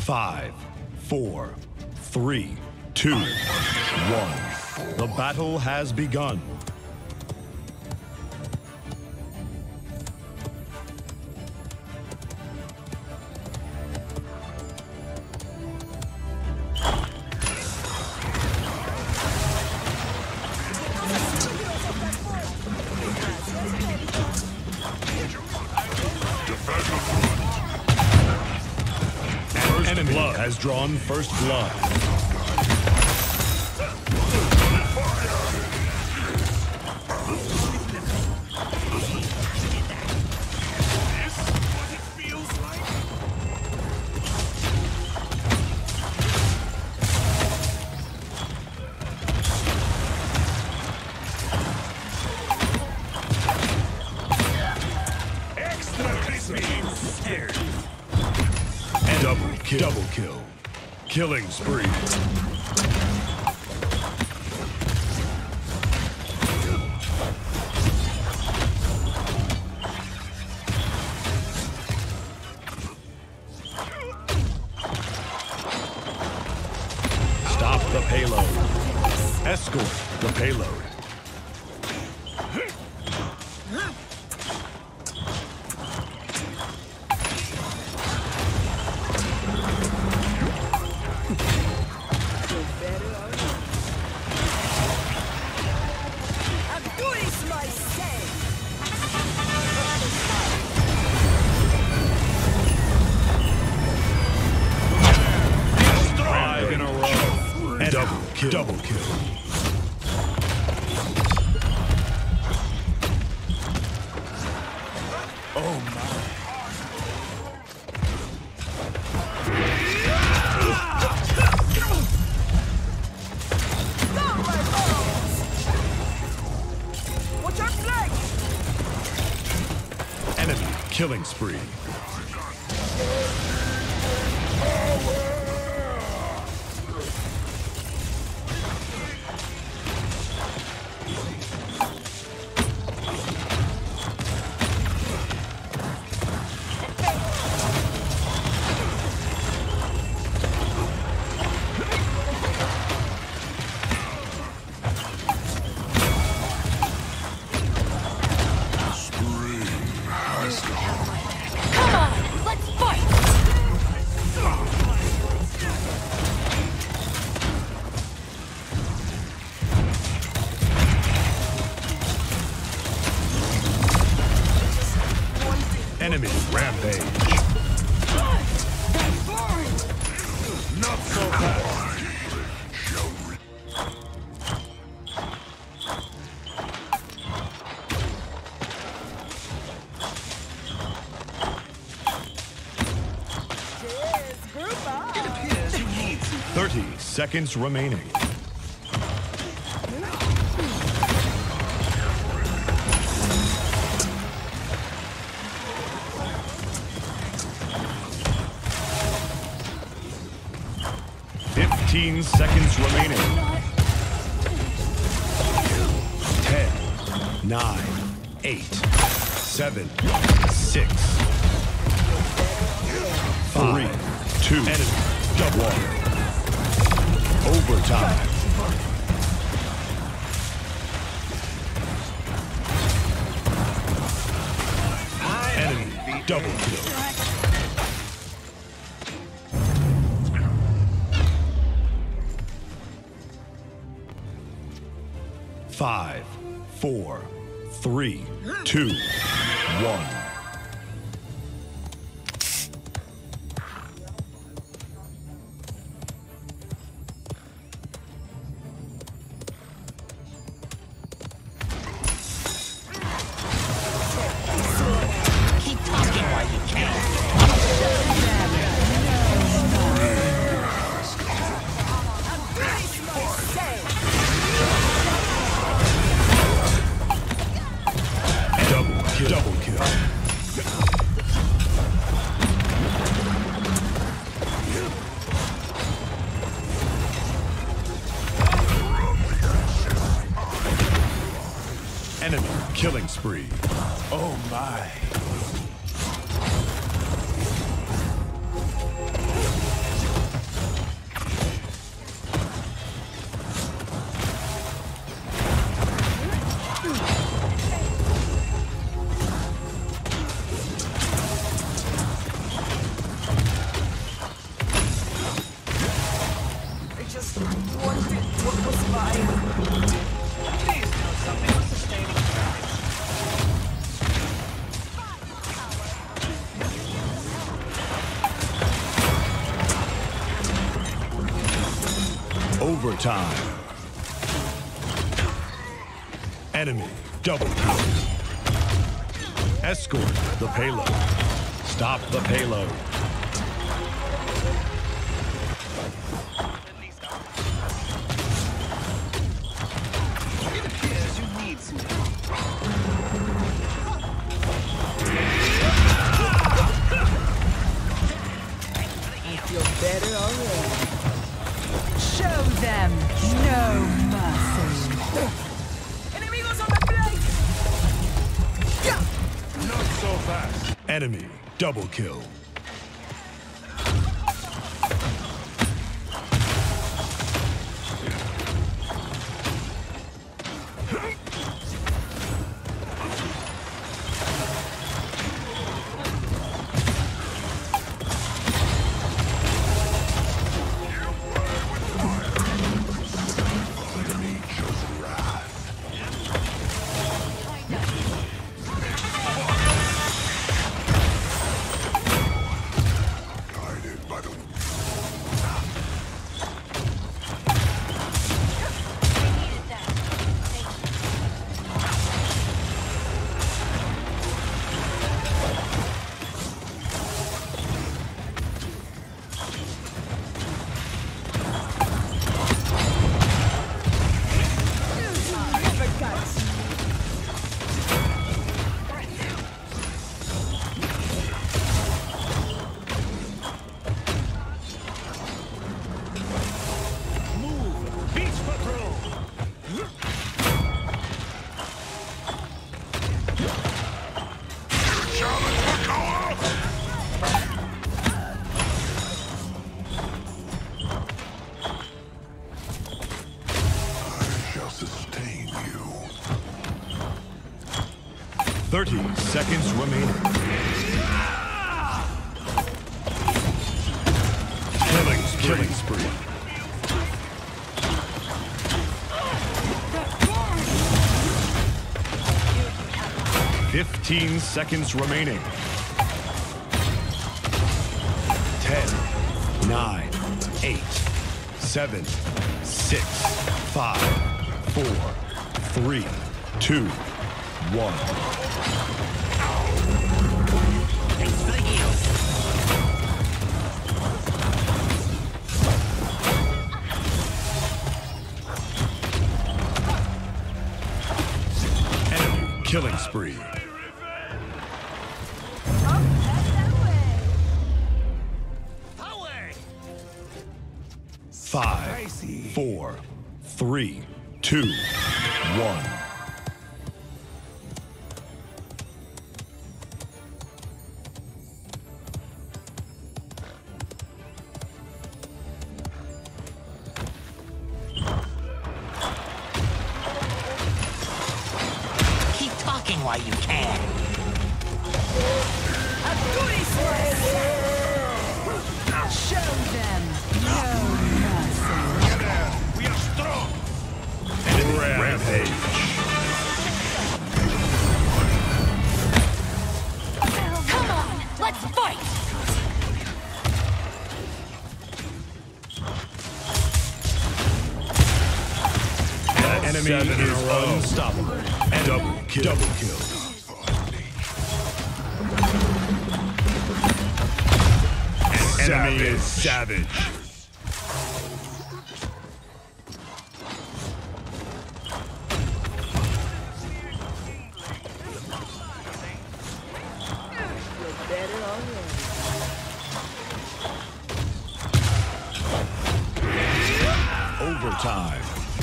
5, 4, 3, 2, 1. The battle has begun. Enemy has drawn first blood. Double kill. Killing spree. Stop the payload. Escort the payload. Double kill. Oh my. Watch our flank! Enemy killing spree. Come on, let's fight! 30 seconds remaining. Seconds remaining. 10, 9, 8, 7, 6, 5, 2, enemy, double overtime. Enemy double kill. Five, 4, 3, 2, 1. Keep talking while you can. Double kill. Enemy killing spree. Oh my. Overtime. Enemy double kill. Escort the payload. Stop the payload. It appears you need some. I feel better already. Show them no mercy. Enemigos on my flank! Not so fast. Enemy double kill. Sustain you. 30 seconds remaining. Killing spree. Fifteen seconds remaining. 10, 9, 8, 7, 6, 5, 4, 3, 2, 1. Thanks for the heals. Enemy killing spree. Five, 4, 3, 2, 1. Keep talking while you can. Show them no mercy. We are strong. Enemy rampage. Come on, let's fight! That enemy is unstoppable. And double kill. Enemy is savage. Better already. Overtime.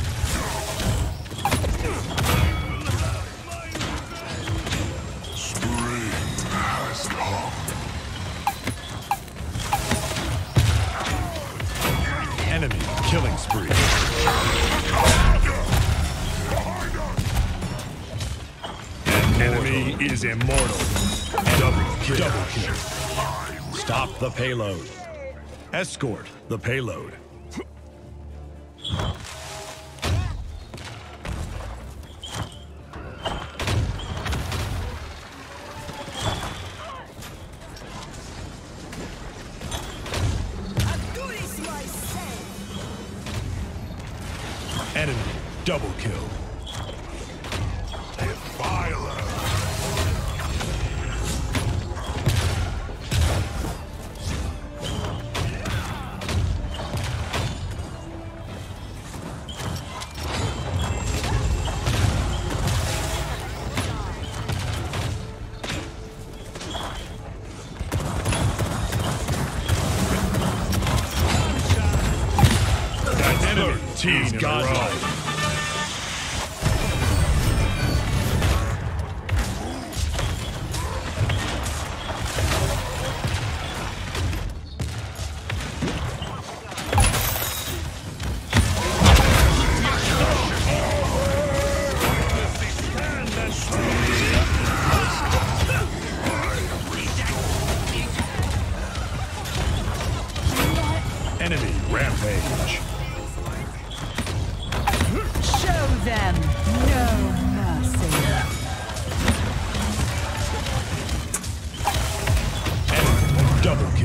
Spring has come. Enemy killing spree. An enemy is immortal. Double kill. Stop the payload. Escort the payload. Double kill. Defiler. Team's godlike. Enemy rampage. Show them no mercy. Enemy double kill.